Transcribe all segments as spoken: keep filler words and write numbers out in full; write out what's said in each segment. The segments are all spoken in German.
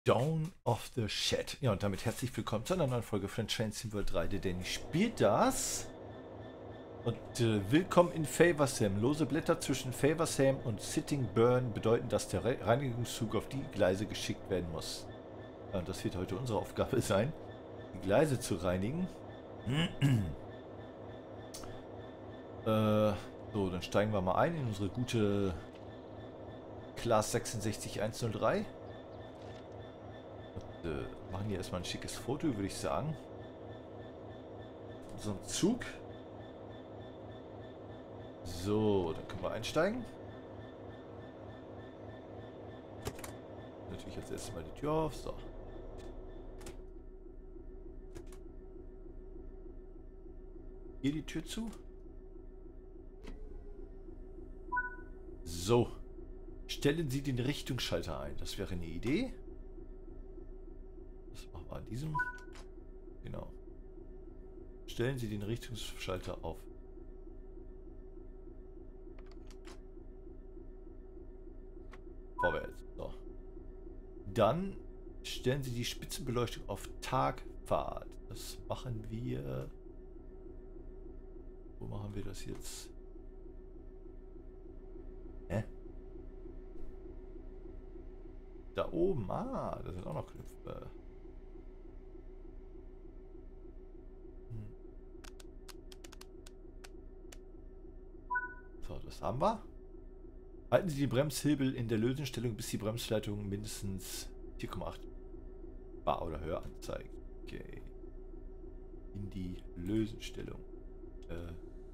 Dawn of the Shed. Ja, und damit herzlich willkommen zu einer neuen Folge von Train Sim World drei. Der Danny spielt das. Und äh, willkommen in Favorsam. Lose Blätter zwischen Favorsam und Sitting Burn bedeuten, dass der Re Reinigungszug auf die Gleise geschickt werden muss. Ja, und das wird heute unsere Aufgabe sein, die Gleise zu reinigen. äh, so, dann steigen wir mal ein in unsere gute Class sechs sechs eins null drei. Äh, machen hier erstmal ein schickes Foto, würde ich sagen. So ein Zug. So, dann können wir einsteigen. Natürlich jetzt erstmal die Tür auf. So. Hier die Tür zu. So. Stellen Sie den Richtungsschalter ein. Das wäre eine Idee. Das machen wir an diesem. Genau. Stellen Sie den Richtungsschalter auf. Vorwärts. So. Dann stellen Sie die Spitzenbeleuchtung auf Tagfahrt. Das machen wir. Wo machen wir das jetzt? Hä? Da oben. Ah, da sind auch noch Knöpfe. Hm. So, das haben wir. Halten Sie die Bremshebel in der Lösenstellung, bis die Bremsleitung mindestens vier Komma acht bar oder höher anzeigt. Okay. In die Lösenstellung. Äh.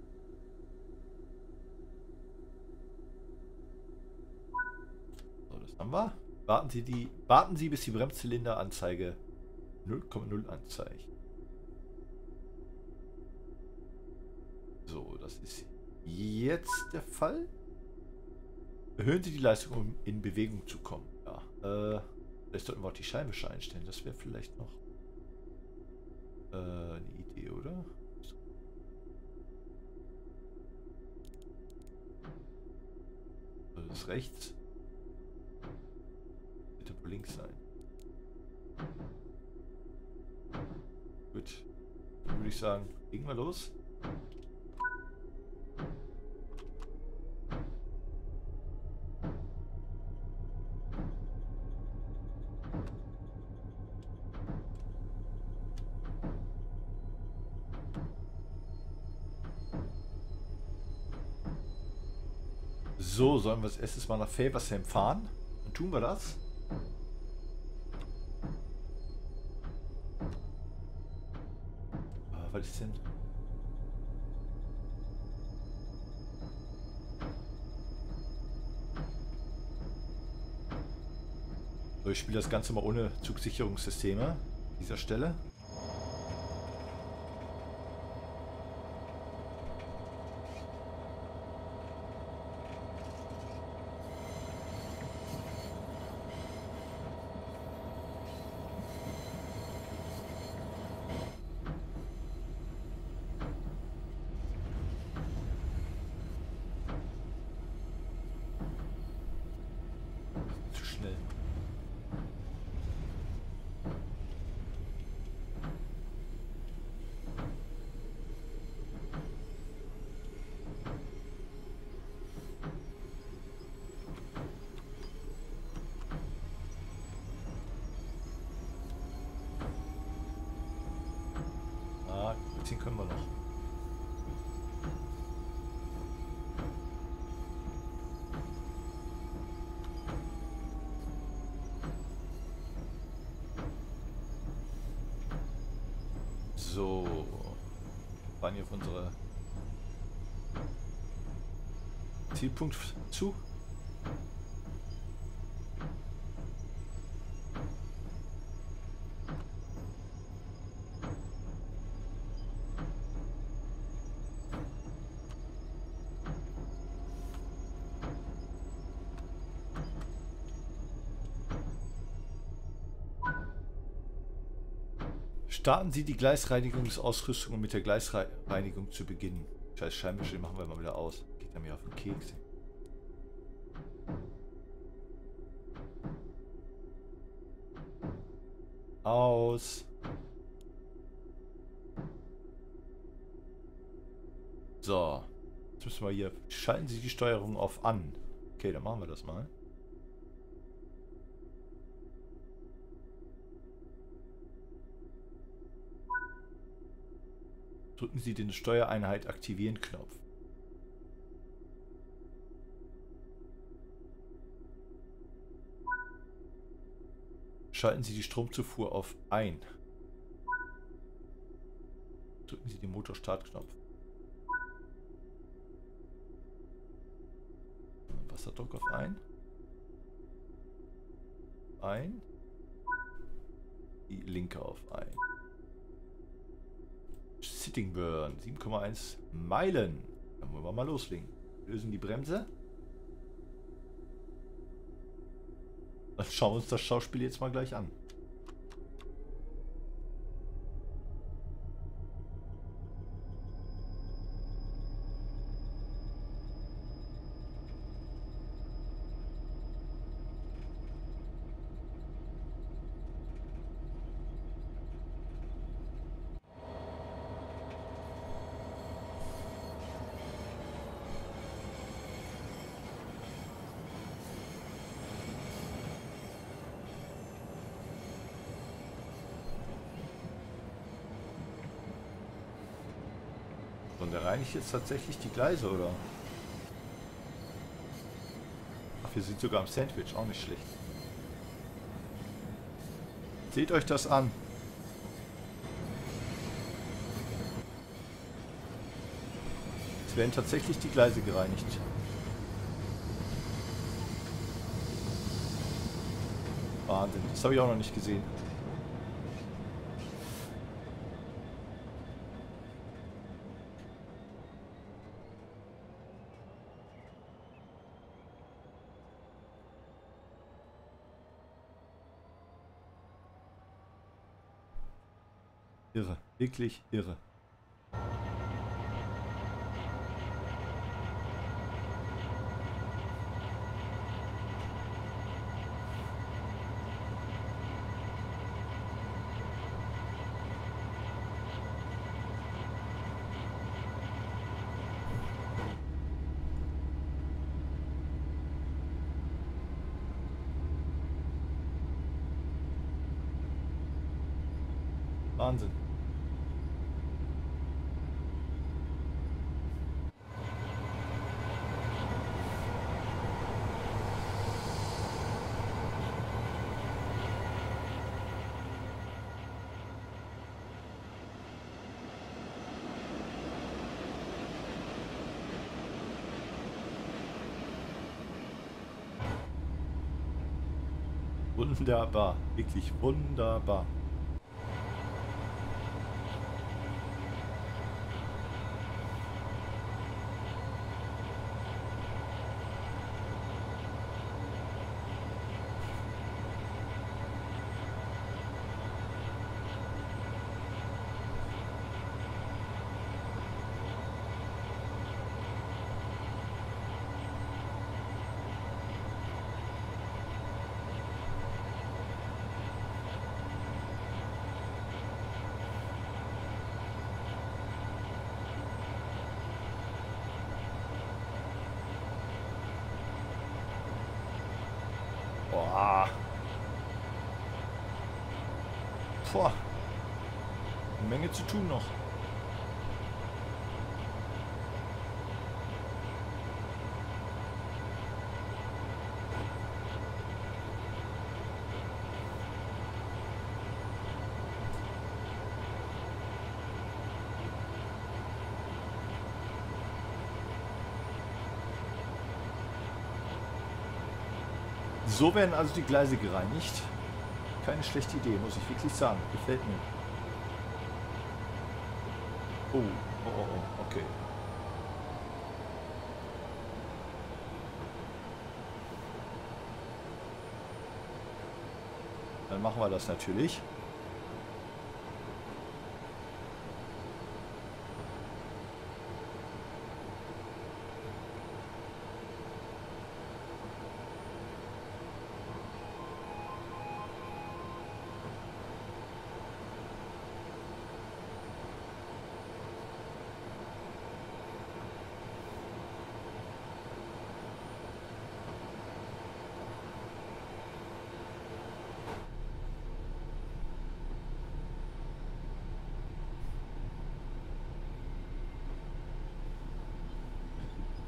So, das haben wir. Warten Sie die. Warten Sie, bis die Bremszylinderanzeige null Komma null anzeigt. So, das ist jetzt der Fall. Erhöhen Sie die Leistung, um in Bewegung zu kommen. Ja. Äh, vielleicht sollten wir auch die Scheinwischer einstellen. Das wäre vielleicht noch äh, eine Idee, oder? Das ist rechts. Bitte wohl links sein. Gut. Dann würde ich sagen, legen wir los. So, sollen wir als erstes mal nach Favorsam fahren? Dann tun wir das. Ah, was ist denn? So, ich spiele das Ganze mal ohne Zugsicherungssysteme an dieser Stelle. Zu schnell. Ah, den können wir noch. So. Fahren hier auf unsere Zielpunkt zu. Starten Sie die Gleisreinigungsausrüstung, um mit der Gleisreinigung zu beginnen. Scheiß Scheinwischer, machen wir mal wieder aus. Geht er mir auf den Keks. Aus. So. Jetzt müssen wir hier... Schalten Sie die Steuerung auf an. Okay, dann machen wir das mal. Drücken Sie den Steuereinheit aktivieren Knopf. Schalten Sie die Stromzufuhr auf ein. Drücken Sie den Motorstartknopf. Wasserdruck auf ein. Ein. Die linke auf ein. Sitting Burn. sieben Komma eins Meilen. Dann wollen wir mal loslegen. Lösen die Bremse. Dann schauen wir uns das Schauspiel jetzt mal gleich an. Und der reinigt jetzt tatsächlich die Gleise, oder? Ach, wir sind sogar am Sandwich, auch nicht schlecht. Seht euch das an. Jetzt werden tatsächlich die Gleise gereinigt. Wahnsinn, das habe ich auch noch nicht gesehen. Irre, wirklich irre. Wahnsinn. Wunderbar, wirklich wunderbar. Boah. Boah. Eine Menge zu tun noch. So werden also die Gleise gereinigt. Keine schlechte Idee, muss ich wirklich sagen. Gefällt mir. Oh, oh, oh, oh, okay. Dann machen wir das natürlich.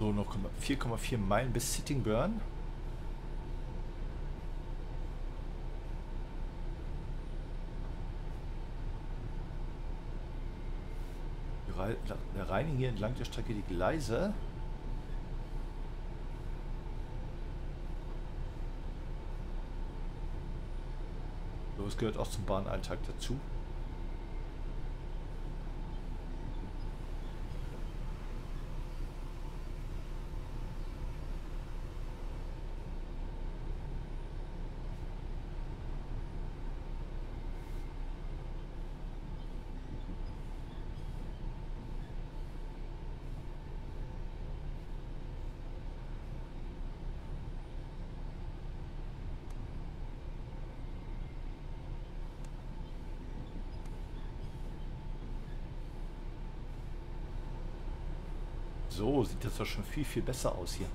So, noch vier Komma vier Meilen bis Sittingbourne. Wir reinigen hier entlang der Strecke die Gleise. So, es gehört auch zum Bahnalltag dazu. So, sieht das doch schon viel, viel besser aus hier.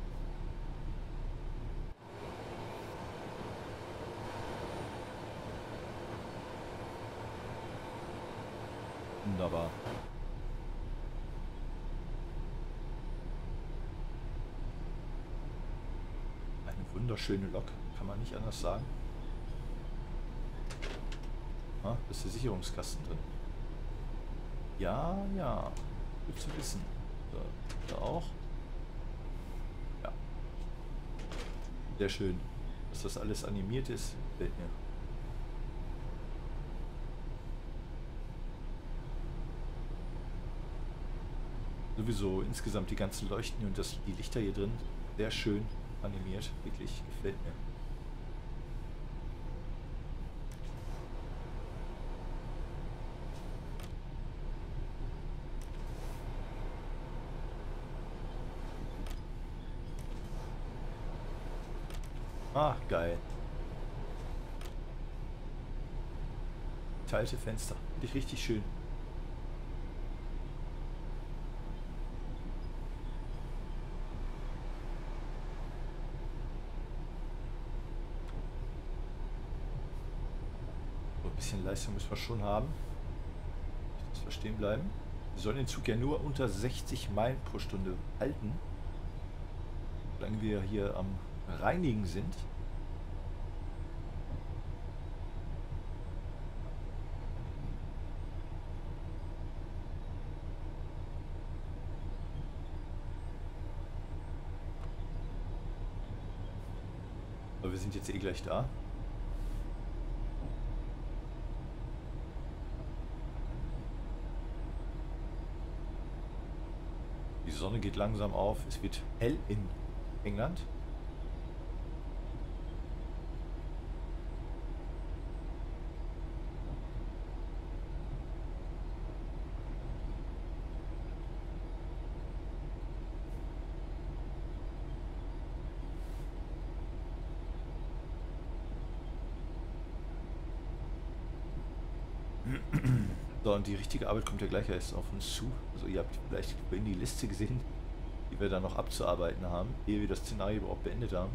Wunderbar. Eine wunderschöne Lok, kann man nicht anders sagen. Ah, da ist der Sicherungskasten drin. Ja, ja, gut zu wissen. Da, da auch. Ja. Sehr schön, dass das alles animiert ist. Gefällt mir. Sowieso insgesamt die ganzen Leuchten und das, die Lichter hier drin. Sehr schön animiert. Wirklich gefällt mir. Ah, geil. Teilte Fenster. Finde ich richtig schön. So, ein bisschen Leistung müssen wir schon haben. Dass wir stehen bleiben. Wir sollen den Zug ja nur unter sechzig Meilen pro Stunde halten. Solange wir hier am Reinigen sind. Aber wir sind jetzt eh gleich da. Die Sonne geht langsam auf. Es wird hell in England. So, und die richtige Arbeit kommt ja gleich erst auf uns zu. Also ihr habt vielleicht vorhin die Liste gesehen, die wir da noch abzuarbeiten haben, ehe wir das Szenario überhaupt beendet haben.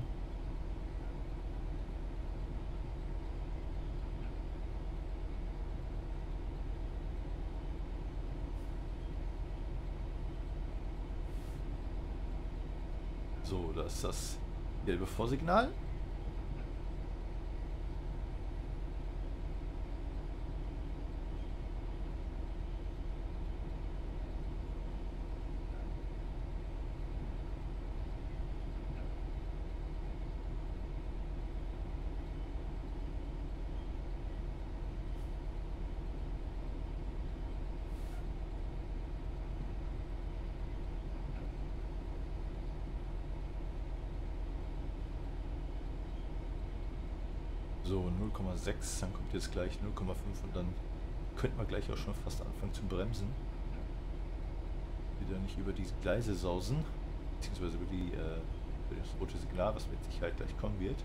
So, das ist das gelbe Vorsignal. So, null Komma sechs, dann kommt jetzt gleich null Komma fünf und dann könnten wir gleich auch schon fast anfangen zu bremsen. Wieder nicht über die Gleise sausen, beziehungsweise über, die, äh, über das rote Signal, was mit Sicherheit gleich kommen wird.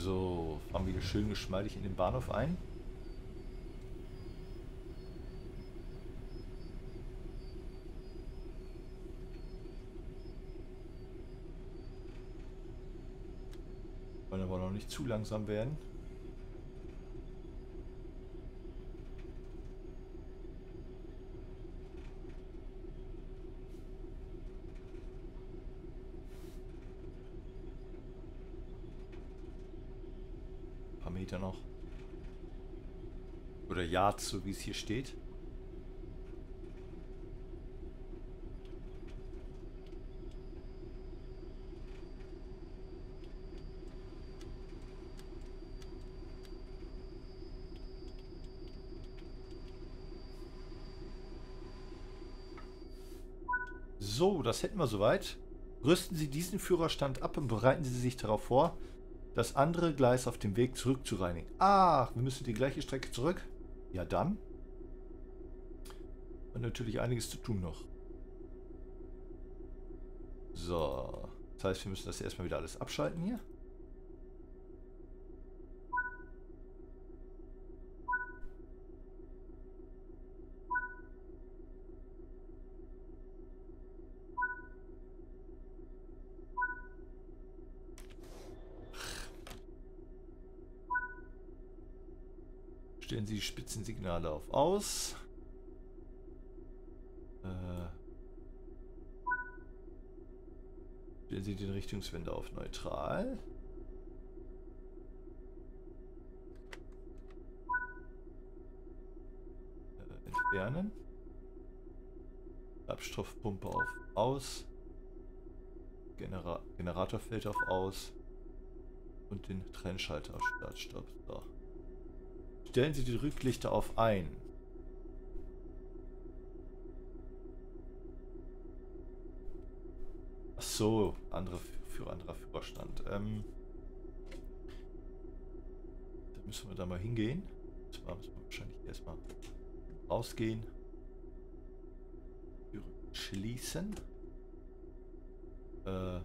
So, fahren wir hier schön geschmeidig in den Bahnhof ein. Wollen aber noch nicht zu langsam werden. Ein paar Meter noch. Oder Yards, so wie es hier steht. So, das hätten wir soweit. Rüsten Sie diesen Führerstand ab und bereiten Sie sich darauf vor, das andere Gleis auf dem Weg zurück zu reinigen. Ach, wir müssen die gleiche Strecke zurück? Ja dann. Und natürlich einiges zu tun noch. So, das heißt, wir müssen das erstmal wieder alles abschalten hier. Stellen Sie die Spitzensignale auf Aus. Äh, stellen Sie den Richtungswender auf Neutral. Äh, entfernen. Abstoffpumpe auf Aus. Genera Generatorfeld auf Aus. Und den Trennschalter auf Start, Stopp. So. Stellen Sie die Rücklichter auf Ein. Ach so, andere für anderer Führerstand. Ähm, da müssen wir da mal hingehen. Zwar müssen wir wahrscheinlich erstmal rausgehen. Türen schließen. Äh,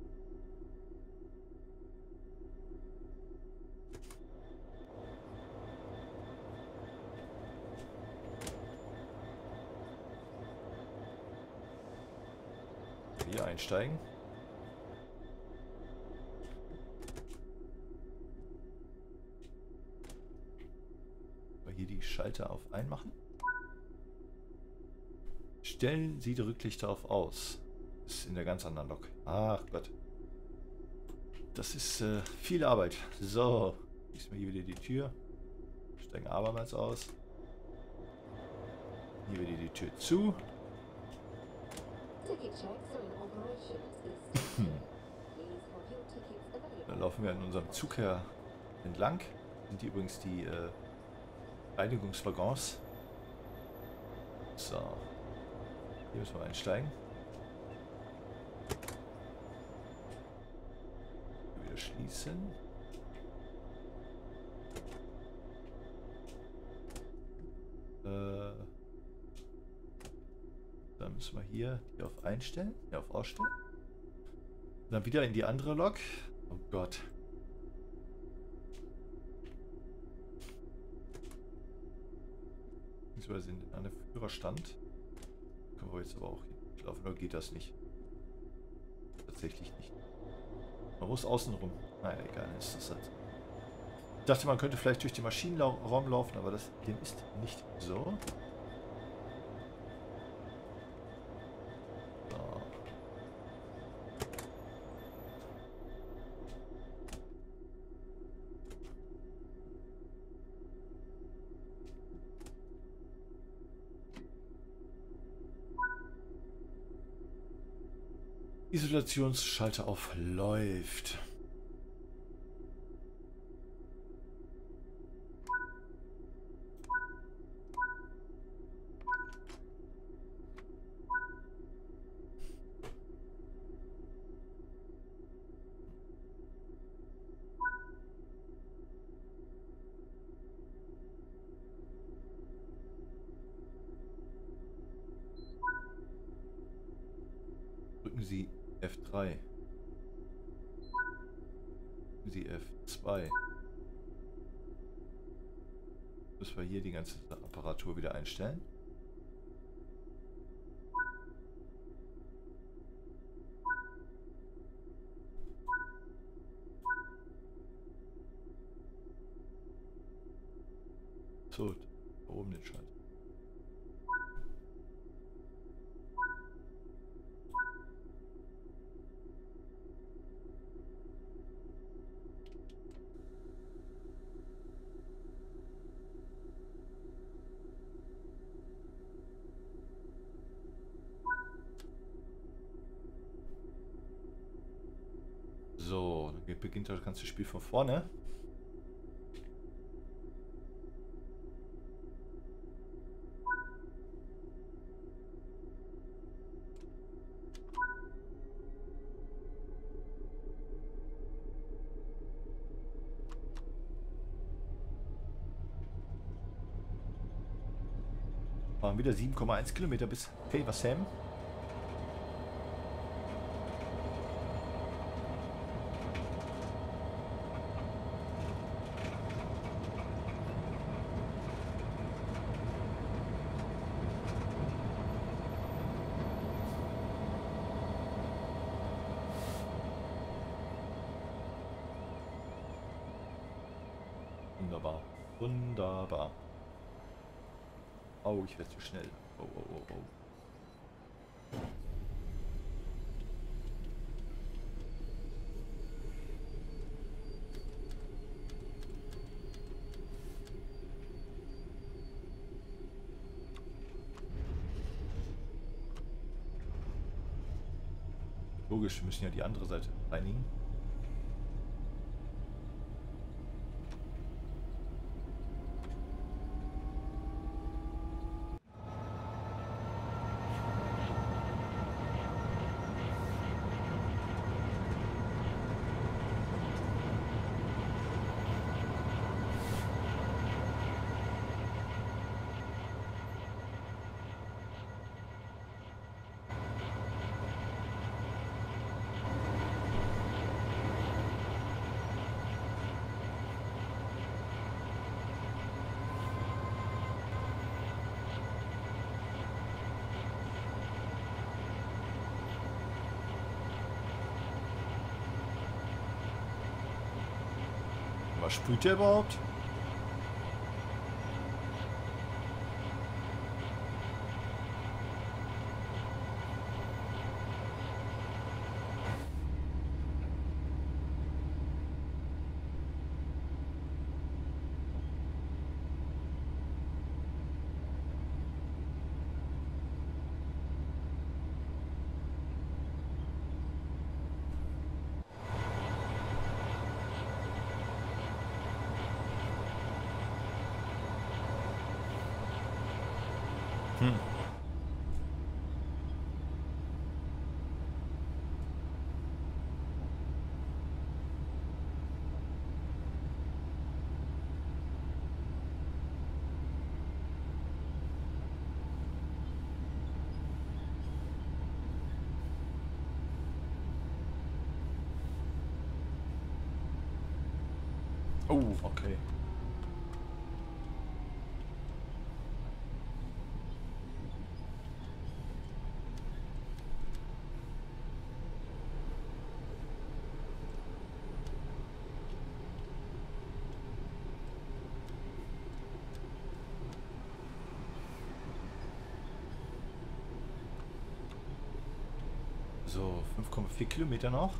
Hier einsteigen. Aber hier die Schalter auf Ein machen. Stellen Sie die Rücklichter auf Aus. Das ist in der ganz anderen Lok. Ach Gott. Das ist äh, viel Arbeit. So. Schließen wir hier wieder die Tür. Steigen abermals aus. Hier wieder die Tür zu. Dann laufen wir an unserem Zug her entlang. Sind die übrigens die äh, Reinigungswaggons. So. Hier müssen wir einsteigen. Wieder schließen. Äh, dann müssen wir hier die auf Einstellen, ja auf Ausstellen. Dann wieder in die andere Lok. Oh Gott. Beziehungsweise in den anderen Führerstand. Können wir jetzt aber auch hier laufen, oder geht das nicht? Tatsächlich nicht. Man muss außen rum. Naja, egal, ist das halt. Ich dachte, man könnte vielleicht durch den Maschinenraum laufen, aber das dem ist nicht so. Isolationsschalter auf läuft. Drücken Sie F drei. Drücken Sie F zwei. Müssen wir hier die ganze Apparatur wieder einstellen. So, da oben den Schalter. So, dann beginnt das ganze Spiel von vorne. Waren wieder sieben Komma eins Kilometer bis Faversham. Wunderbar. Wunderbar. Oh, ich werde zu schnell. Oh, oh, oh, oh. Logisch, wir müssen ja die andere Seite reinigen. Was sprüht der überhaupt? Hm. Oh, okay. So, fünf Komma vier Kilometer noch.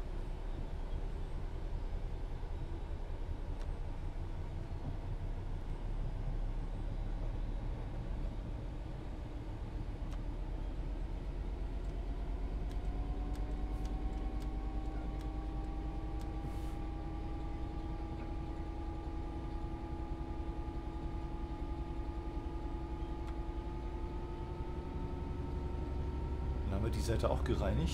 Dann haben wir die Seite auch gereinigt.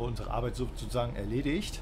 wir unsere Arbeit sozusagen erledigt.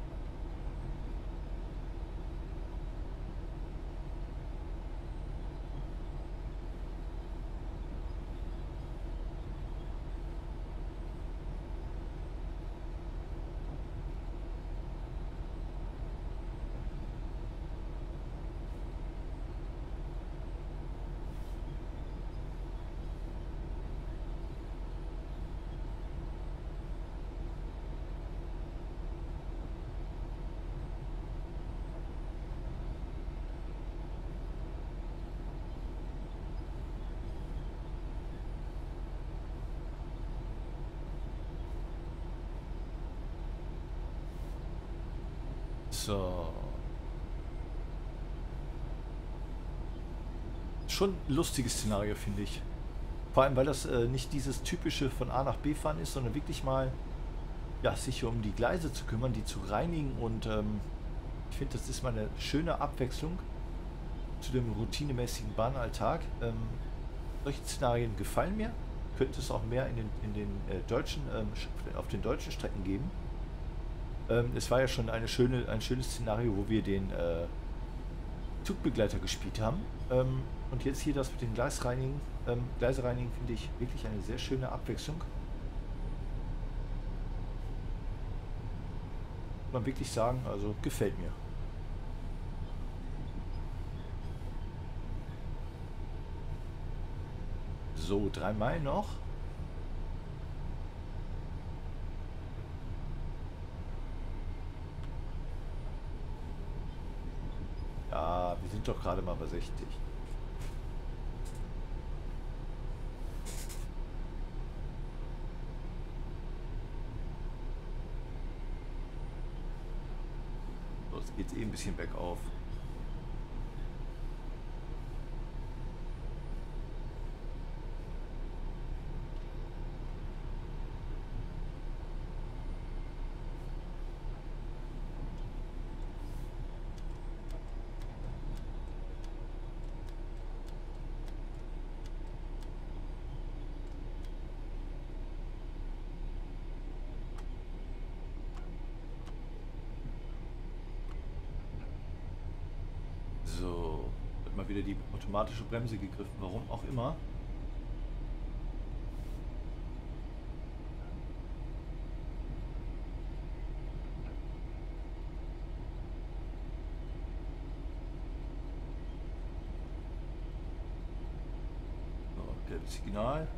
So. Schon ein lustiges Szenario, finde ich. Vor allem, weil das äh, nicht dieses typische von A nach B fahren ist, sondern wirklich mal ja, sich um die Gleise zu kümmern, die zu reinigen. Und ähm, ich finde, das ist mal eine schöne Abwechslung zu dem routinemäßigen Bahnalltag. Ähm, solche Szenarien gefallen mir. Könnte es auch mehr in den, in den äh, deutschen, ähm, auf den deutschen Strecken geben. Ähm, es war ja schon eine schöne, ein schönes Szenario, wo wir den äh, Zugbegleiter gespielt haben. Ähm, und jetzt hier das mit den Gleisreinigen. Ähm, Gleisereinigen finde ich wirklich eine sehr schöne Abwechslung. Muss man wirklich sagen, also gefällt mir. So, drei Meilen noch. Ja, wir sind doch gerade mal bei sechzig. So, jetzt geht es eh ein bisschen bergauf. So, wird mal wieder die automatische Bremse gegriffen, warum auch immer. So, gelbes Signal.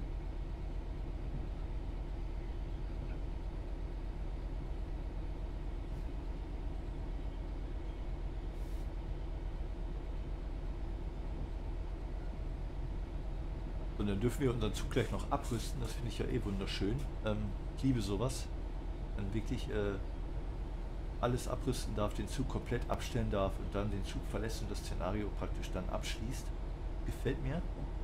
Und dann dürfen wir unseren Zug gleich noch abrüsten. Das finde ich ja eh wunderschön. Ähm, ich liebe sowas. Dann wirklich äh, alles abrüsten darf, den Zug komplett abstellen darf und dann den Zug verlässt und das Szenario praktisch dann abschließt. Gefällt mir.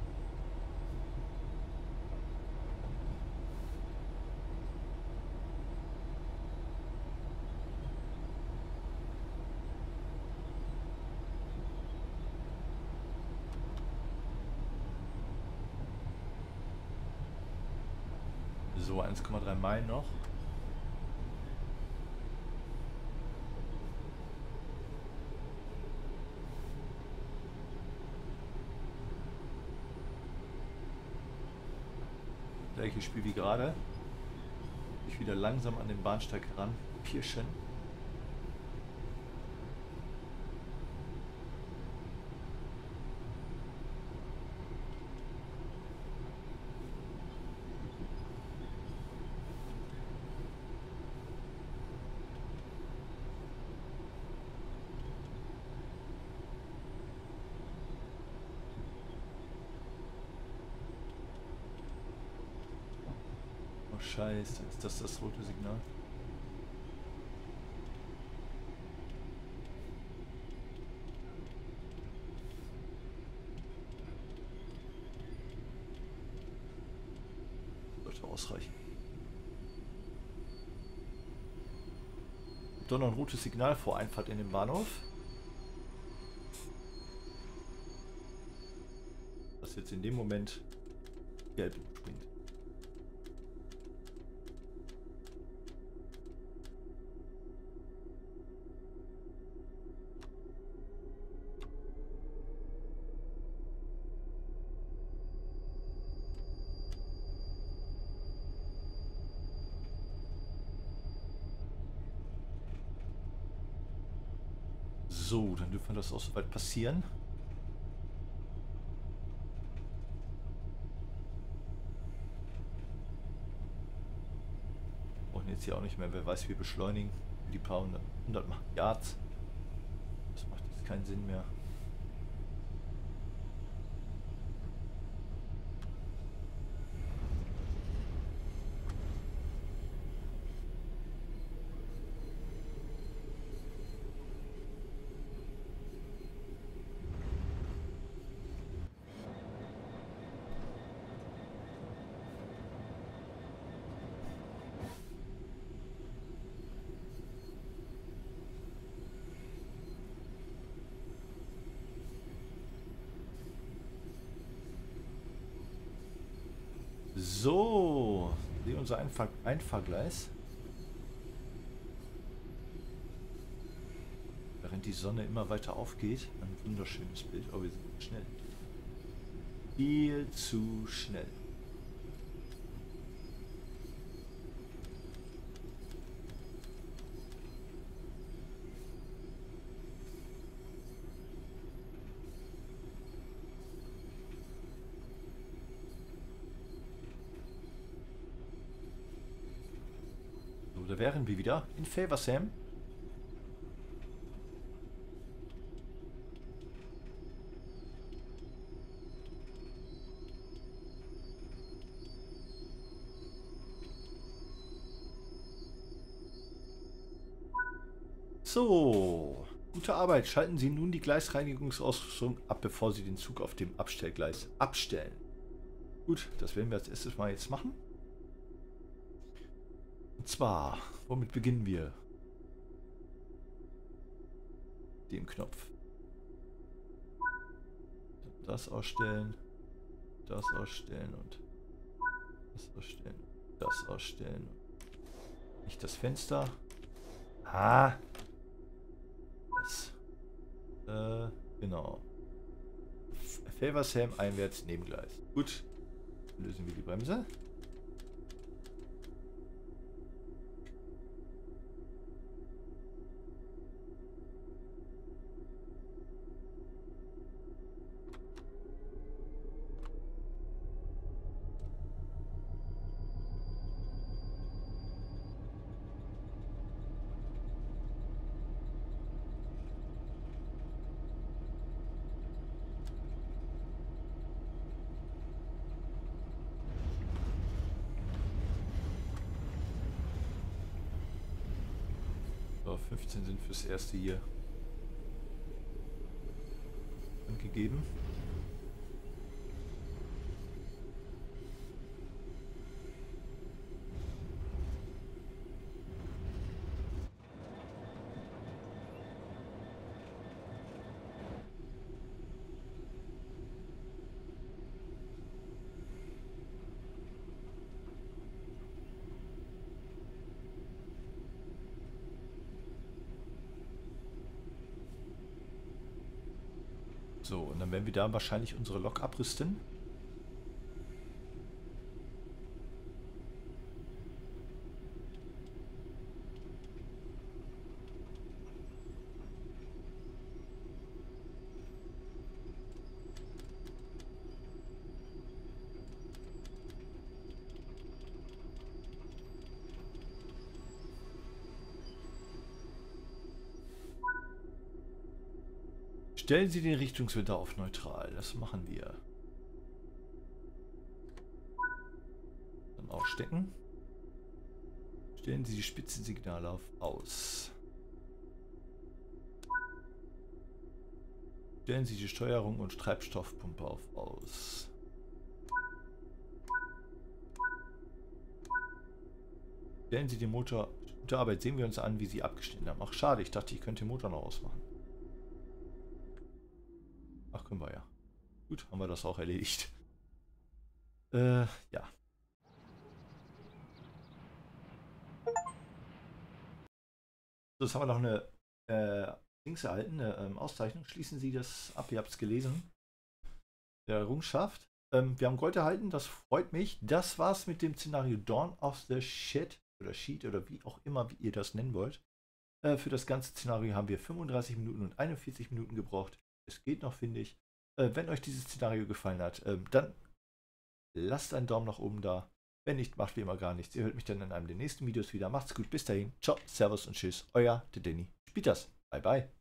So, eins Komma drei Meilen noch. Gleiches Spiel wie gerade. Ich wieder langsam an den Bahnsteig ran pirschen. Oh Scheiße, ist das das rote Signal? Sollte ausreichen. Doch noch ein rotes Signal vor Einfahrt in den Bahnhof. Das jetzt in dem Moment gelb springt. So, dann dürfen wir das auch soweit passieren. Brauchen jetzt hier auch nicht mehr, wer weiß, wir beschleunigen für die paar hundert, hundert Yards. Das macht jetzt keinen Sinn mehr. So, sehe unser Einfahr Einfahrgleis. Während die Sonne immer weiter aufgeht. Ein wunderschönes Bild. Oh, wir sind schnell. Viel zu schnell. Da wären wir wieder in Faversam. So, gute Arbeit. Schalten Sie nun die Gleisreinigungsausrüstung ab, bevor Sie den Zug auf dem Abstellgleis abstellen. Gut, das werden wir als erstes mal jetzt machen. Und zwar, womit beginnen wir? Dem Knopf. Das ausstellen, das ausstellen und das ausstellen, das ausstellen. Nicht das Fenster. Ah! Das. Äh, genau. Faversam einwärts, Nebengleis. Gut. Lösen wir die Bremse. fünfzehn sind fürs erste hier angegeben. So, und dann werden wir da wahrscheinlich unsere Lok abrüsten. Stellen Sie den Richtungswender auf neutral. Das machen wir. Dann aufstecken. Stellen Sie die Spitzensignale auf aus. Stellen Sie die Steuerung und Treibstoffpumpe auf aus. Stellen Sie den Motor. Gute Arbeit, sehen wir uns an, wie Sie abgestellt haben. Ach schade, ich dachte, ich könnte den Motor noch ausmachen. Ach, können wir ja. Gut, haben wir das auch erledigt. Äh, ja. So, jetzt haben wir noch eine äh, Dings erhalten, eine ähm, Auszeichnung. Schließen Sie das ab, ihr habt es gelesen. Der Errungenschaft. Ähm, wir haben Gold erhalten, das freut mich. Das war's mit dem Szenario Dawn of the Shed oder Sheet oder wie auch immer, wie ihr das nennen wollt. Äh, für das ganze Szenario haben wir fünfunddreißig Minuten und einundvierzig Minuten gebraucht. Es geht noch, finde ich. Äh, wenn euch dieses Szenario gefallen hat, ähm, dann lasst einen Daumen nach oben da. Wenn nicht, macht wie immer gar nichts. Ihr hört mich dann in einem der nächsten Videos wieder. Macht's gut, bis dahin. Ciao, Servus und Tschüss. Euer der Danny. Spielt das. Bye, bye.